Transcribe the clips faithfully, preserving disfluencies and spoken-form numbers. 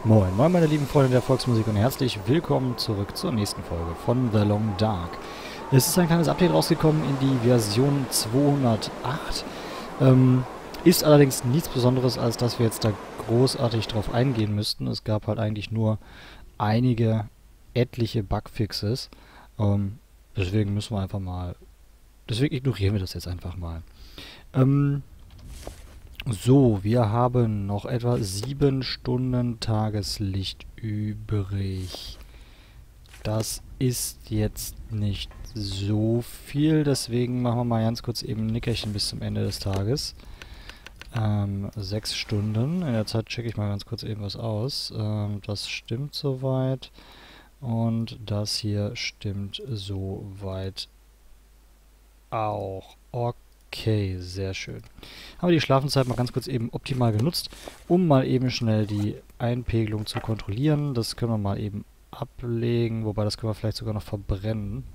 Moin, moin meine lieben Freunde der Volksmusik und herzlich willkommen zurück zur nächsten Folge von The Long Dark. Es ist ein kleines Update rausgekommen in die Version zweihundertacht. Ähm, ist allerdings nichts Besonderes, als dass wir jetzt da großartig drauf eingehen müssten. Es gab halt eigentlich nur einige, etliche Bugfixes. Ähm, deswegen müssen wir einfach mal... Deswegen ignorieren wir das jetzt einfach mal. Ähm... So, wir haben noch etwa sieben Stunden Tageslicht übrig. Das ist jetzt nicht so viel, deswegen machen wir mal ganz kurz eben ein Nickerchen bis zum Ende des Tages. Ähm, sechs Stunden. In der Zeit checke ich mal ganz kurz eben was aus. Ähm, das stimmt soweit. Und das hier stimmt soweit auch. Okay. Okay, sehr schön. Haben wir die Schlafenszeit mal ganz kurz eben optimal genutzt, um mal eben schnell die Einpegelung zu kontrollieren. Das können wir mal eben ablegen, wobei das können wir vielleicht sogar noch verbrennen.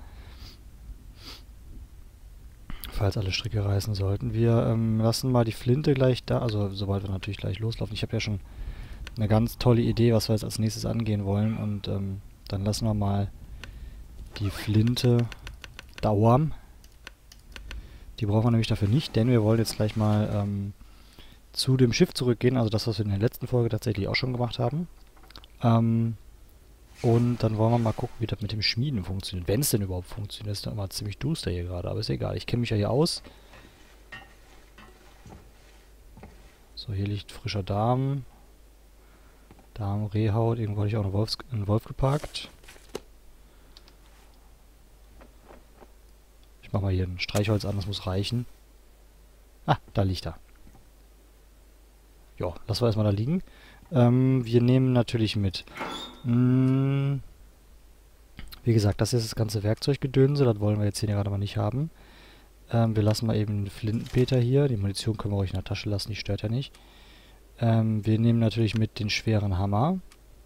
Falls alle Stricke reißen sollten. Wir ähm, lassen mal die Flinte gleich da, also sobald wir natürlich gleich loslaufen. Ich habe ja schon eine ganz tolle Idee, was wir jetzt als nächstes angehen wollen. Und ähm, dann lassen wir mal die Flinte dauern. Die brauchen wir nämlich dafür nicht, denn wir wollen jetzt gleich mal ähm, zu dem Schiff zurückgehen. Also das, was wir in der letzten Folge tatsächlich auch schon gemacht haben. Ähm, und dann wollen wir mal gucken, wie das mit dem Schmieden funktioniert. Wenn es denn überhaupt funktioniert. Ist doch immer ziemlich duster hier gerade, aber ist egal. Ich kenne mich ja hier aus. So, hier liegt frischer Darm. Darm, Rehhaut. Irgendwo hatte ich auch einen, Wolfs einen Wolf geparkt. Ich mach mal hier ein Streichholz an, das muss reichen. Ah, da liegt er. Ja, lassen wir erstmal da liegen. Ähm, wir nehmen natürlich mit. Hm, wie gesagt, das ist das ganze Werkzeuggedönse, das wollen wir jetzt hier gerade mal nicht haben. Ähm, wir lassen mal eben den Flintenpeter hier. Die Munition können wir ruhig in der Tasche lassen, die stört ja nicht. Ähm, wir nehmen natürlich mit den schweren Hammer.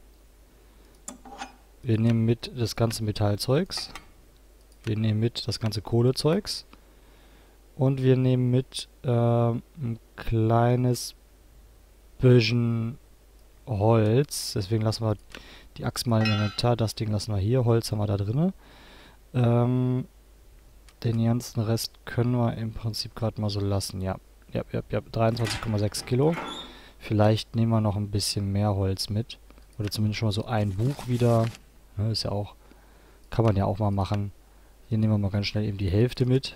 Wir nehmen mit das ganze Metallzeugs. Wir nehmen mit das ganze Kohlezeugs. Und wir nehmen mit äh, ein kleines bisschen Holz. Deswegen lassen wir die Axt mal im Inventar. Das Ding lassen wir hier. Holz haben wir da drin. Ähm, den ganzen Rest können wir im Prinzip gerade mal so lassen. Ja, ja, ja, ja. dreiundzwanzig Komma sechs Kilo. Vielleicht nehmen wir noch ein bisschen mehr Holz mit. Oder zumindest schon mal so ein Buch wieder. Ne, ist ja auch... Kann man ja auch mal machen. Hier nehmen wir mal ganz schnell eben die Hälfte mit.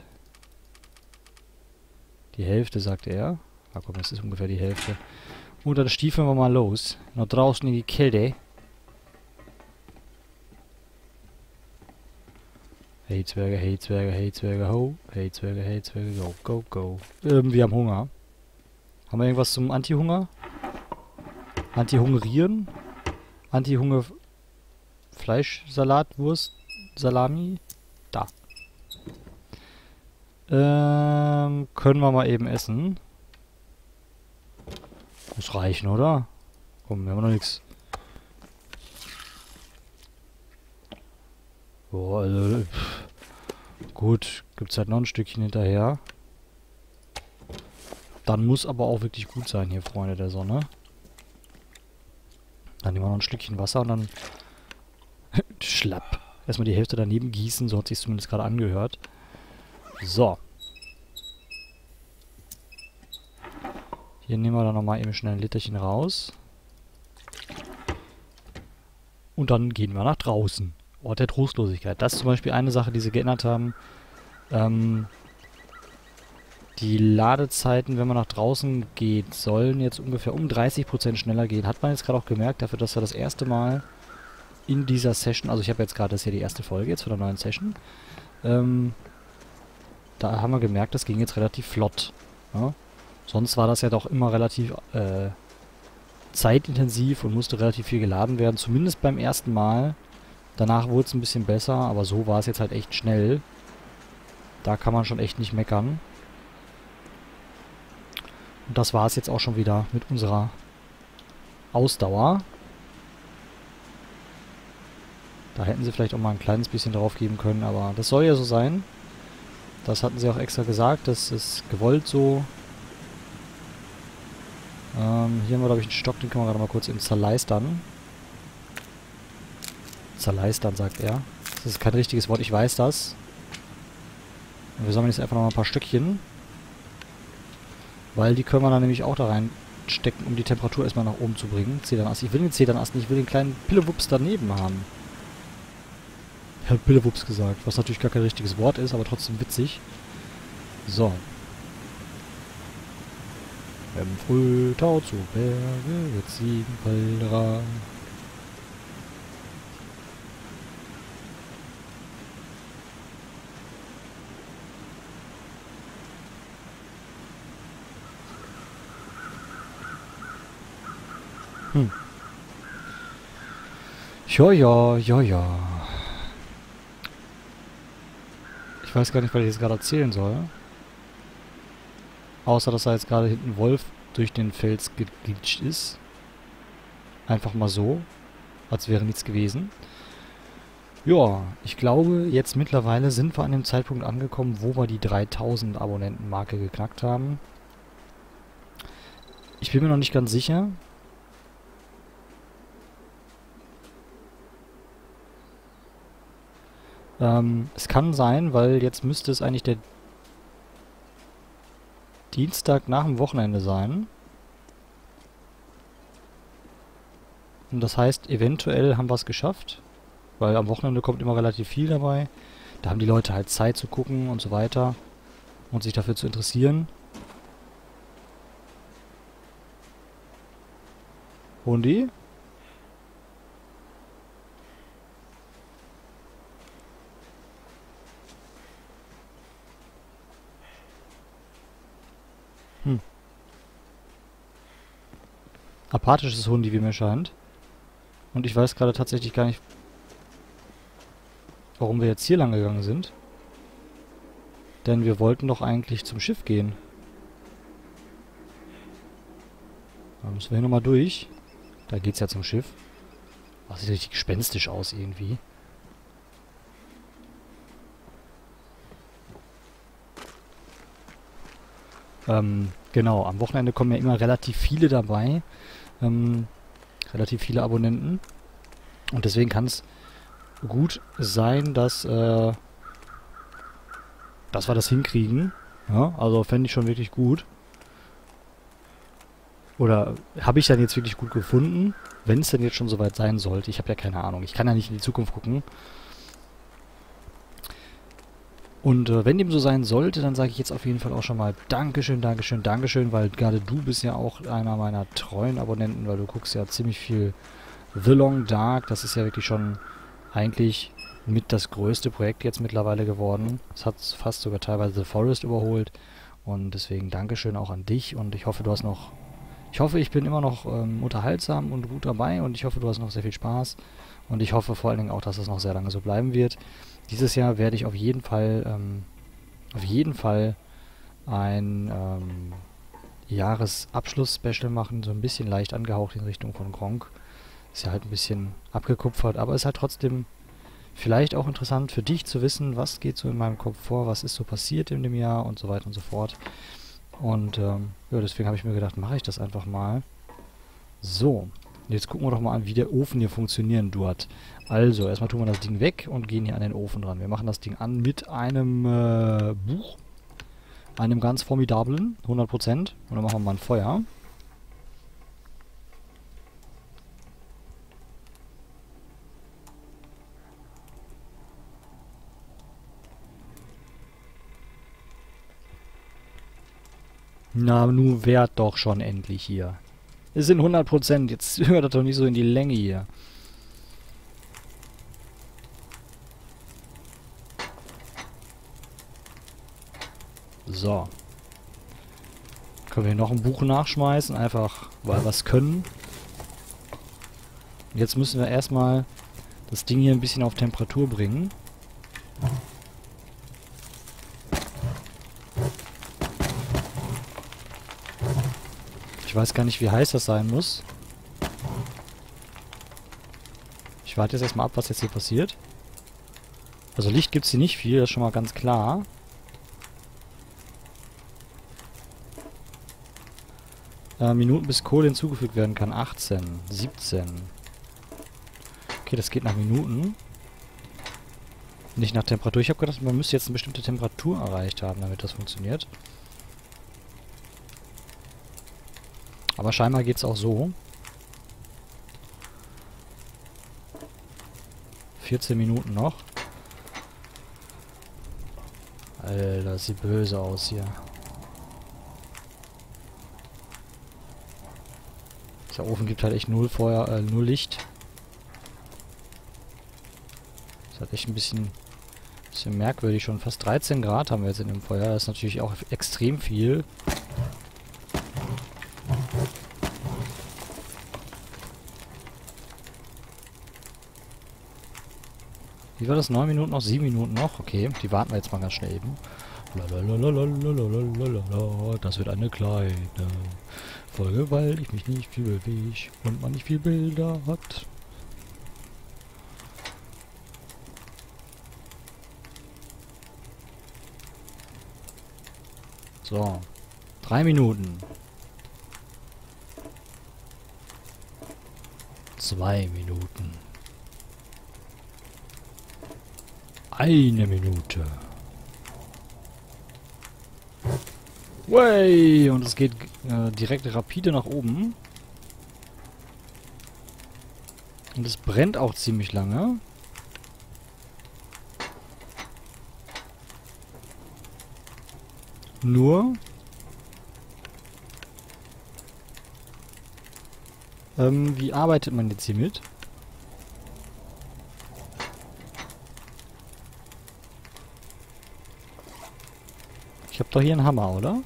Die Hälfte, sagt er. Ah komm, das ist ungefähr die Hälfte. Und dann stiefeln wir mal los. Nach draußen in die Kälte. Hey Zwerge, hey Zwerge, hey Zwerge, ho. Hey Zwerge, hey Zwerge, go, go, go. Ähm, wir haben Hunger. Haben wir irgendwas zum Anti-Hunger? Anti-Hungerieren? Anti-Hunger... Fleischsalat, Wurst, Salami? Da. Ähm, können wir mal eben essen. Muss reichen, oder? Komm, wir haben noch nichts. Boah, also... Pff. Gut, gibt's halt noch ein Stückchen hinterher. Dann muss aber auch wirklich gut sein hier, Freunde der Sonne. Dann nehmen wir noch ein Stückchen Wasser und dann... Schlapp. Erstmal die Hälfte daneben gießen, so hat sich zumindest gerade angehört. So. Hier nehmen wir dann nochmal eben schnell ein Literchen raus. Und dann gehen wir nach draußen. Ort der Trostlosigkeit. Das ist zum Beispiel eine Sache, die sie geändert haben. Ähm, die Ladezeiten, wenn man nach draußen geht, sollen jetzt ungefähr um dreißig Prozent schneller gehen. Hat man jetzt gerade auch gemerkt, dafür, dass wir das erste Mal in dieser Session, also ich habe jetzt gerade, das ist ja die erste Folge jetzt von der neuen Session, ähm, da haben wir gemerkt, das ging jetzt relativ flott. Ja? Sonst war das ja doch immer relativ äh, zeitintensiv und musste relativ viel geladen werden, zumindest beim ersten Mal. Danach wurde es ein bisschen besser, aber so war es jetzt halt echt schnell. Da kann man schon echt nicht meckern. Und das war es jetzt auch schon wieder mit unserer Ausdauer. Da hätten sie vielleicht auch mal ein kleines bisschen drauf geben können, aber das soll ja so sein. Das hatten sie auch extra gesagt, das ist gewollt so. Ähm, hier haben wir, glaube ich, einen Stock, den können wir gerade mal kurz eben zerleistern. zerleistern, sagt er. Das ist kein richtiges Wort, ich weiß das. Und wir sammeln jetzt einfach noch mal ein paar Stückchen. Weil die können wir dann nämlich auch da reinstecken, um die Temperatur erstmal nach oben zu bringen. Zedernast. Ich will den Zedernast nicht, ich will den kleinen Pillewups daneben haben. Ich habe Pillewups gesagt, was natürlich gar kein richtiges Wort ist, aber trotzdem witzig. So. Im Frühtau zu Berge wird Ziegenwälder. Hm. Ja, ja, ja, ja. Ich weiß gar nicht, was ich jetzt gerade erzählen soll. Außer, dass da jetzt gerade hinten ein Wolf durch den Fels geglitscht ist. Einfach mal so. Als wäre nichts gewesen. Ja, ich glaube, jetzt mittlerweile sind wir an dem Zeitpunkt angekommen, wo wir die dreitausend Abonnenten-Marke geknackt haben. Ich bin mir noch nicht ganz sicher. Ähm, es kann sein, weil jetzt müsste es eigentlich der Dienstag nach dem Wochenende sein. Und das heißt, eventuell haben wir es geschafft. Weil am Wochenende kommt immer relativ viel dabei. Da haben die Leute halt Zeit zu gucken und so weiter. Und sich dafür zu interessieren. Hundi? Hm. Apathisches Hundi, wie mir scheint. Und ich weiß gerade tatsächlich gar nicht, warum wir jetzt hier lang gegangen sind. Denn wir wollten doch eigentlich zum Schiff gehen. Da müssen wir hier nochmal durch. Da geht's ja zum Schiff. Das sieht richtig gespenstisch aus irgendwie. Ähm, genau, am Wochenende kommen ja immer relativ viele dabei. Ähm, relativ viele Abonnenten. Und deswegen kann es gut sein, dass, äh, dass wir das hinkriegen. Ja, also fände ich schon wirklich gut. Oder habe ich dann jetzt wirklich gut gefunden, wenn es denn jetzt schon soweit sein sollte. Ich habe ja keine Ahnung. Ich kann ja nicht in die Zukunft gucken. Und äh, wenn dem so sein sollte, dann sage ich jetzt auf jeden Fall auch schon mal Dankeschön, Dankeschön, Dankeschön, weil gerade du bist ja auch einer meiner treuen Abonnenten, weil du guckst ja ziemlich viel The Long Dark. Das ist ja wirklich schon eigentlich mit das größte Projekt jetzt mittlerweile geworden. Es hat fast sogar teilweise The Forest überholt. Und deswegen Dankeschön auch an dich und ich hoffe, du hast noch... Ich hoffe, ich bin immer noch ähm, unterhaltsam und gut dabei und ich hoffe, du hast noch sehr viel Spaß. Und ich hoffe vor allen Dingen auch, dass das noch sehr lange so bleiben wird. Dieses Jahr werde ich auf jeden Fall, ähm, auf jeden Fall ein ähm, Jahresabschluss-Special machen, so ein bisschen leicht angehaucht in Richtung von Gronkh. Ist ja halt ein bisschen abgekupfert, aber ist halt trotzdem vielleicht auch interessant für dich zu wissen, was geht so in meinem Kopf vor, was ist so passiert in dem Jahr und so weiter und so fort. Und ähm, ja, deswegen habe ich mir gedacht, mache ich das einfach mal. So, jetzt gucken wir doch mal an, wie der Ofen hier funktionieren wird. Also, erstmal tun wir das Ding weg und gehen hier an den Ofen dran. Wir machen das Ding an mit einem äh, Buch. Einem ganz formidablen, hundert Prozent. Und dann machen wir mal ein Feuer. Na, nun wert doch schon endlich hier. Es sind hundert Prozent. Jetzt hört das doch nicht so in die Länge hier. So. Können wir hier noch ein Buch nachschmeißen, einfach weil wir es können. Jetzt müssen wir erstmal das Ding hier ein bisschen auf Temperatur bringen. Ich weiß gar nicht, wie heiß das sein muss. Ich warte jetzt erstmal ab, was jetzt hier passiert. Also Licht gibt es hier nicht viel, das ist schon mal ganz klar. Äh, Minuten bis Kohle hinzugefügt werden kann. achtzehn, siebzehn. Okay, das geht nach Minuten. Nicht nach Temperatur. Ich habe gedacht, man müsste jetzt eine bestimmte Temperatur erreicht haben, damit das funktioniert. Aber scheinbar geht es auch so. vierzehn Minuten noch. Alter, das sieht böse aus hier. Der Ofen gibt halt echt null Feuer, äh, null Licht. Das ist halt echt ein bisschen, bisschen merkwürdig. Schon fast dreizehn Grad haben wir jetzt in dem Feuer. Das ist natürlich auch extrem viel. Wie war das? neun Minuten noch? sieben Minuten noch? Okay, die warten wir jetzt mal ganz schnell eben. Lalalalalalalalalala. Das wird eine kleine Folge, weil ich mich nicht viel bewege und man nicht viel Bilder hat. So. Drei Minuten. Zwei Minuten. Eine Minute. Way! Und es geht äh, direkt rapide nach oben. Und es brennt auch ziemlich lange. Nur... Ähm, wie arbeitet man jetzt hier mit? Ich habe doch hier einen Hammer, oder?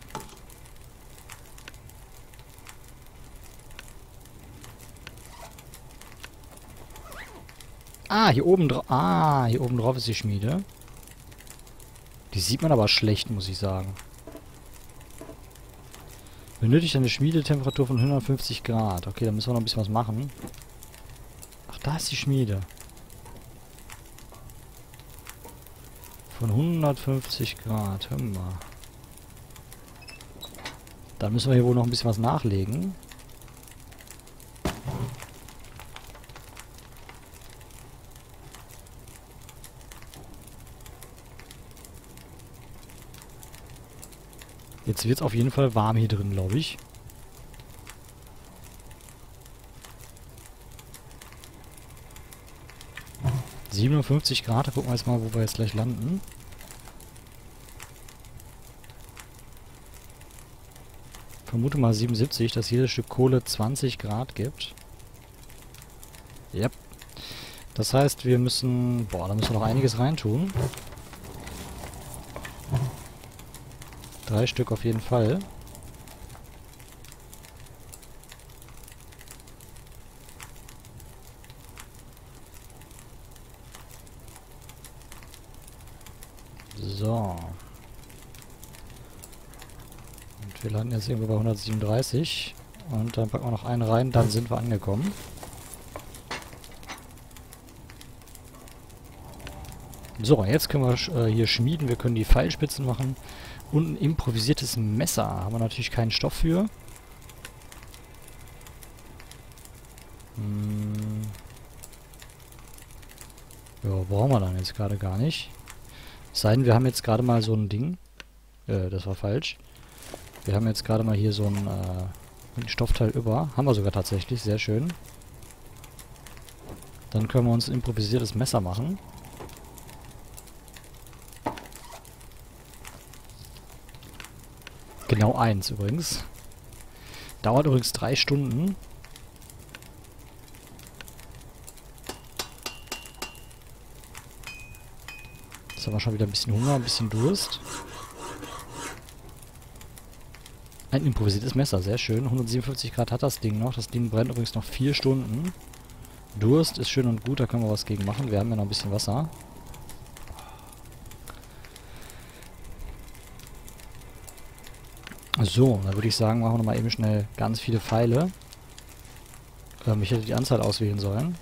Ah, hier oben drauf. Ah, hier oben drauf ist die Schmiede. Die sieht man aber schlecht, muss ich sagen. Benötigt eine Schmiedetemperatur von hundertfünfzig Grad. Okay, da müssen wir noch ein bisschen was machen. Ach, da ist die Schmiede. Von hundertfünfzig Grad. Hör mal. Da müssen wir hier wohl noch ein bisschen was nachlegen. Jetzt wird es auf jeden Fall warm hier drin, glaube ich. siebenundfünfzig Grad, da gucken wir jetzt mal, wo wir jetzt gleich landen. Vermute mal siebenundsiebzig, dass jedes Stück Kohle zwanzig Grad gibt. Yep. Das heißt, wir müssen... Boah, da müssen wir noch einiges reintun. Drei Stück auf jeden Fall. So. Und wir landen jetzt irgendwo bei hundertsiebenunddreißig. Und dann packen wir noch einen rein, dann sind wir angekommen. So, jetzt können wir äh, hier schmieden. Wir können die Pfeilspitzen machen. Und ein improvisiertes Messer. Haben wir natürlich keinen Stoff für. Hm. Ja, brauchen wir dann jetzt gerade gar nicht. Es sei denn, wir haben jetzt gerade mal so ein Ding. Äh, das war falsch. Wir haben jetzt gerade mal hier so ein, äh, ein Stoffteil über. Haben wir sogar tatsächlich. Sehr schön. Dann können wir uns ein improvisiertes Messer machen. Genau eins übrigens. Dauert übrigens drei Stunden. Jetzt haben wir schon wieder ein bisschen Hunger, ein bisschen Durst. Ein improvisiertes Messer, sehr schön. hundertsiebenundfünfzig Grad hat das Ding noch. Das Ding brennt übrigens noch vier Stunden. Durst ist schön und gut, da können wir was gegen machen. Wir haben ja noch ein bisschen Wasser. So, dann würde ich sagen, machen wir nochmal eben schnell ganz viele Pfeile. Ähm, ich hätte die Anzahl auswählen sollen.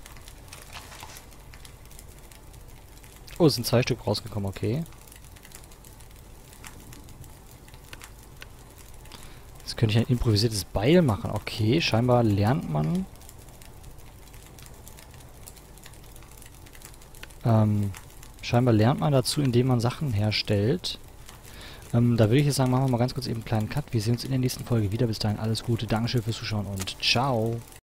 Oh, es sind zwei Stück rausgekommen, okay. Jetzt könnte ich ein improvisiertes Beil machen. Okay, scheinbar lernt man Ähm, scheinbar lernt man dazu, indem man Sachen herstellt. Ähm, da würde ich jetzt sagen, machen wir mal ganz kurz eben einen kleinen Cut. Wir sehen uns in der nächsten Folge wieder. Bis dahin alles Gute. Dankeschön fürs Zuschauen und ciao.